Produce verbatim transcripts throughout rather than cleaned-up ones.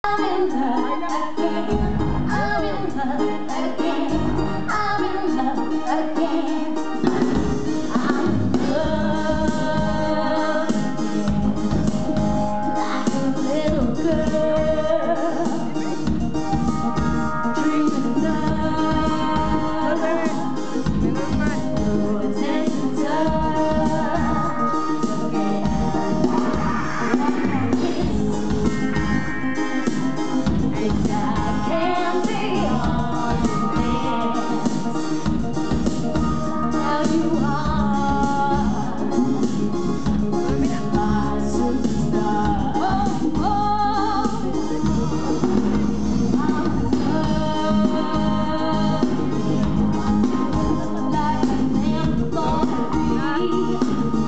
I'm in love again. I'm in love again. I'm in love again. I'm in love again. Like a little girl dreaming love. No attention touch again. One kiss. And I can't be on your hands. Now you are my superstar. Oh, oh, I'm in love like a man gonna be.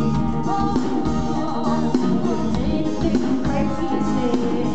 Oh, oh, anything crazy to say.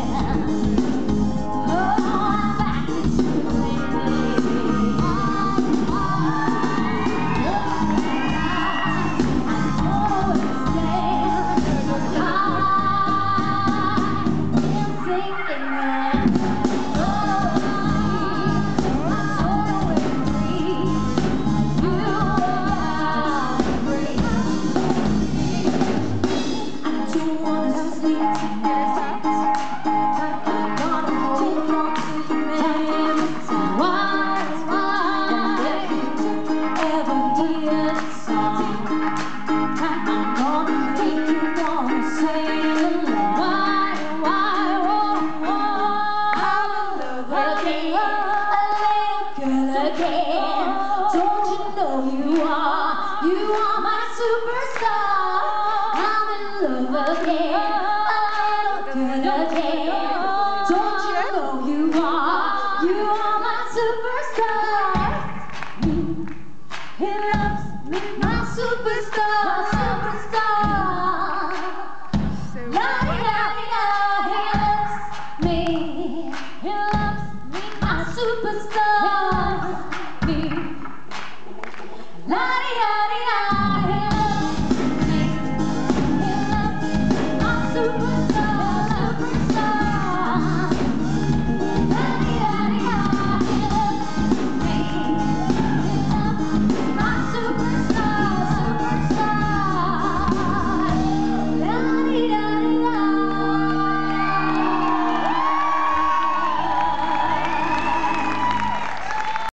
Don't you know you are, you are my superstar. I'm in love again, a little girl again. Don't you know you are, you are my superstar.